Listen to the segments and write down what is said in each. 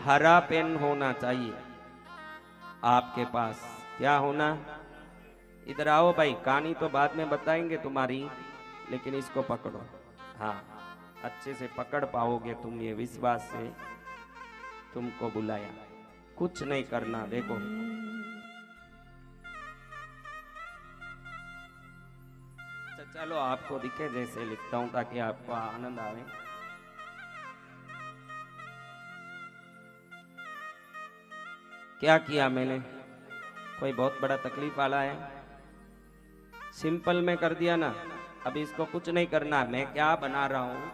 हरा पेन होना चाहिए आपके पास। क्या होना? इधर आओ भाई, कहानी तो बाद में बताएंगे तुम्हारी, लेकिन इसको पकड़ो। हाँ, अच्छे से पकड़ पाओगे तुम, ये विश्वास से तुमको बुलाया। कुछ नहीं करना, देखो चलो आपको दिखे जैसे लिखता हूं ताकि आपको आनंद आवे। क्या किया मैंने? कोई बहुत बड़ा तकलीफ वाला है? सिंपल में कर दिया ना। अब इसको कुछ नहीं करना। मैं क्या बना रहा हूं,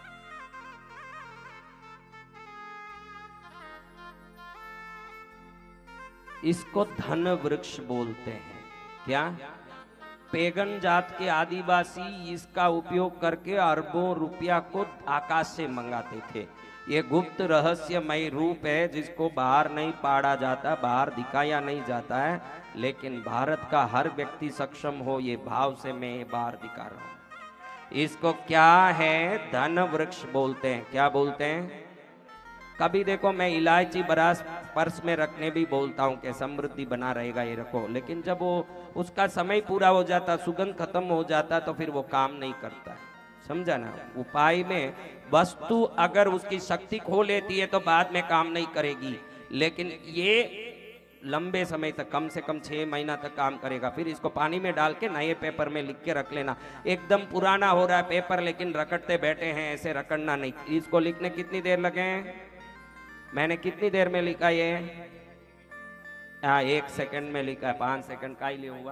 इसको धन वृक्ष बोलते हैं। क्या? पेगन जात के आदिवासी इसका उपयोग करके अरबों रुपया को आकाश से मंगाते थे। ये गुप्त रहस्यमय रूप है जिसको बाहर नहीं पाड़ा जाता, बाहर दिखाया नहीं जाता है, लेकिन भारत का हर व्यक्ति सक्षम हो ये भाव से मैं ये बाहर दिखा रहा हूं। इसको क्या है? धन वृक्ष बोलते हैं। क्या बोलते हैं? कभी देखो मैं इलायची बरास पर्स में रखने भी बोलता हूं कि समृद्धि बना रहेगा, ये रखो, लेकिन जब वो उसका समय पूरा हो जाता, सुगंध खत्म हो जाता, तो फिर वो काम नहीं करता है। समझा ना? उपाय में वस्तु अगर उसकी शक्ति खो लेती है तो बाद में काम नहीं करेगी, लेकिन ये लंबे समय तक, कम से कम 6 महीना तक काम करेगा। फिर इसको पानी में डाल के नए पेपर में लिख के रख लेना। एकदम पुराना हो रहा है पेपर लेकिन रकड़ते बैठे हैं, ऐसे रकड़ना नहीं। इसको लिखने कितनी देर लगे? मैंने कितनी देर में लिखा ये? 1 सेकंड में लिखा है। 5 सेकंड का ही ले हुआ।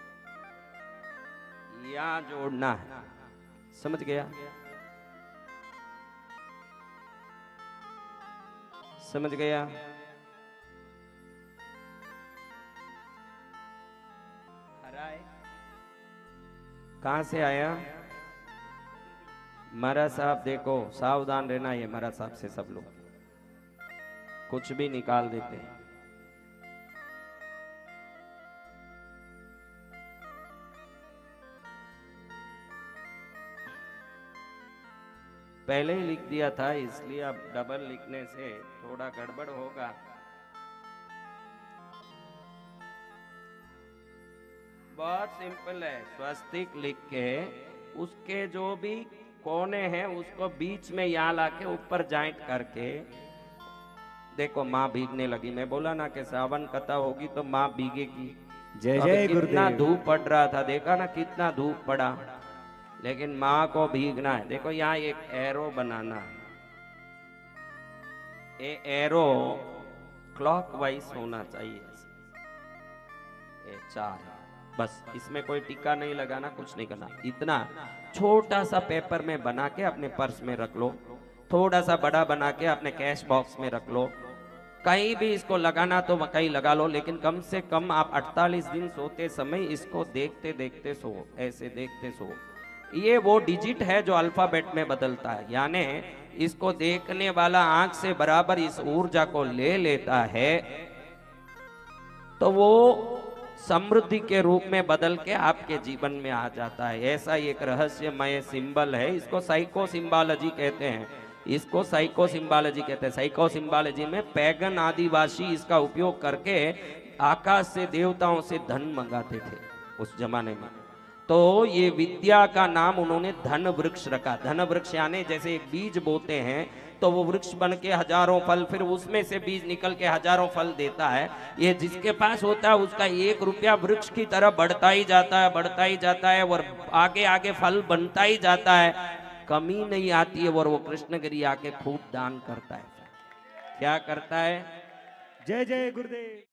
या जोड़ना है। समझ गया? समझ गया? हरा है? कहां से आया? महाराज साहब देखो, सावधान रहना, ये महाराज साहब से सब लोग कुछ भी निकाल देते हैं। पहले ही लिख दिया था, इसलिए अब डबल लिखने से थोड़ा गड़बड़ होगा। बहुत सिंपल है। स्वस्तिक लिख के उसके जो भी कोने हैं उसको बीच में यहाँ लाके ऊपर जॉइंट करके देखो, माँ भीगने लगी। मैं बोला ना कि सावन कथा होगी तो माँ भीगेगी। जय तो जय कितना गुरुदेव। धूप पड़ रहा था, देखा ना कितना धूप पड़ा, लेकिन माँ को भीगना है। देखो यहाँ एक एरो बनाना है। ये एरो क्लॉकवाइज होना चाहिए। ये 4 है बस, इसमें कोई टिक्का नहीं लगाना, कुछ नहीं करना। इतना छोटा सा पेपर में बना के अपने पर्स में रख लो, थोड़ा सा बड़ा बना के अपने कैश बॉक्स में रख लो। कहीं भी इसको लगाना तो कहीं लगा लो, लेकिन कम से कम आप 48 दिन सोते समय इसको देखते देखते सो, ऐसे देखते सो। ये वो डिजिट है जो अल्फाबेट में बदलता है, यानी इसको देखने वाला आंख से बराबर इस ऊर्जा को ले लेता है तो वो समृद्धि के रूप में बदल के आपके जीवन में आ जाता है। ऐसा एक रहस्यमय सिंबल है। इसको साइको सिंबालॉजी कहते हैं। इसको साइको सिंबालॉजी कहते हैं। साइको सिंबालॉजी में पैगन आदिवासी इसका उपयोग करके आकाश से, देवताओं से धन मंगाते थे उस जमाने में। तो ये विद्या का नाम उन्होंने धन वृक्ष रखा। धन वृक्ष यानी जैसे एक बीज बोते हैं तो वो वृक्ष बन के हजारों फल, फिर उसमें से बीज निकल के हजारों फल देता है। ये जिसके पास होता है उसका 1 रुपया वृक्ष की तरह बढ़ता ही जाता है, बढ़ता ही जाता है, और आगे आगे फल बनता ही जाता है, कमी नहीं आती है। और वो कृष्णगिरी आके खूब दान करता है। क्या करता है? जय जय गुरुदेव।